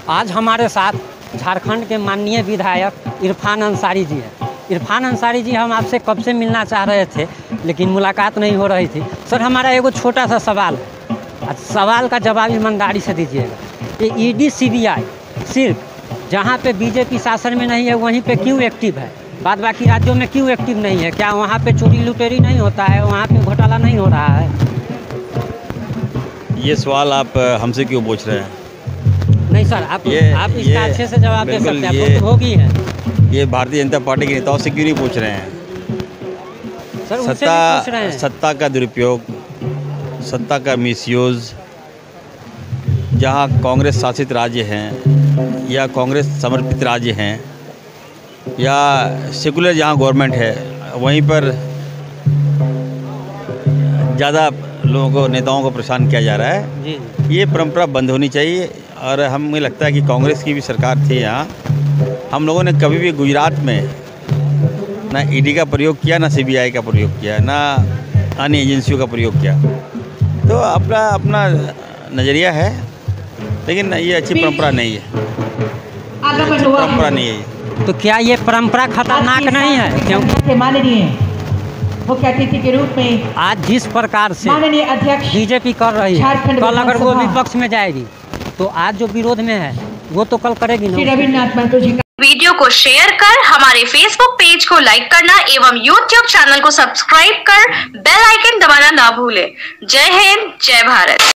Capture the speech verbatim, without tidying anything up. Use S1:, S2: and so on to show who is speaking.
S1: आज हमारे साथ झारखंड के माननीय विधायक इरफान अंसारी जी हैं। इरफान अंसारी जी, हम आपसे कब से मिलना चाह रहे थे लेकिन मुलाकात नहीं हो रही थी। सर, हमारा एगो छोटा सा सवाल है, सवाल का जवाब ईमानदारी से दीजिएगा। ये ईडी सीबीआई सिर्फ जहाँ पे बीजेपी शासन में नहीं है वहीं पे क्यों एक्टिव है, बाद बाकी राज्यों में क्यों एक्टिव नहीं है? क्या वहाँ पे चोरी लुटेरी नहीं होता है, वहाँ पे घोटाला नहीं हो रहा है?
S2: ये सवाल आप हमसे क्यों पूछ रहे हैं?
S1: नहीं सर, आप
S2: ये,
S1: आप इसका अच्छे से जवाब दे सकते हैं,
S2: ये,
S1: तो होगी है।
S2: ये भारतीय जनता पार्टी के नेताओं से क्यों नहीं पूछ रहे हैं?
S1: सर, उनसे
S2: सत्ता
S1: भी पूछ रहे हैं।
S2: सत्ता का दुरुपयोग, सत्ता का मिसयूज़, जहाँ कांग्रेस शासित राज्य हैं या कांग्रेस समर्पित राज्य हैं या सेकुलर जहाँ गवर्नमेंट है, वहीं पर ज़्यादा लोगों को, नेताओं को परेशान किया जा रहा है।
S1: जी।
S2: ये परंपरा बंद होनी चाहिए। और हमें लगता है कि कांग्रेस की भी सरकार थी यहाँ, हम लोगों ने कभी भी गुजरात में ना ईडी का प्रयोग किया, ना सीबीआई का प्रयोग किया, ना अन्य एजेंसियों का प्रयोग किया। तो अपना अपना नज़रिया है, लेकिन ये अच्छी परंपरा नहीं है, अच्छी परंपरा नहीं है।
S1: तो क्या ये परंपरा खतरनाक नहीं है? क्योंकि
S3: माननीय मुख्य अतिथि के रूप में
S1: आज जिस प्रकार से
S3: माननीय अध्यक्ष
S1: बीजेपी कर रही है, कल अगर वो विपक्ष में जाएगी तो आज जो विरोध में है वो तो कल करेगी ना।
S3: रविन्द्रनाथ महतो जी,
S4: वीडियो को शेयर कर हमारे फेसबुक पेज को लाइक करना एवं यूट्यूब चैनल को सब्सक्राइब कर बेल आइकन दबाना ना भूलें। जय हिंद, जय भारत।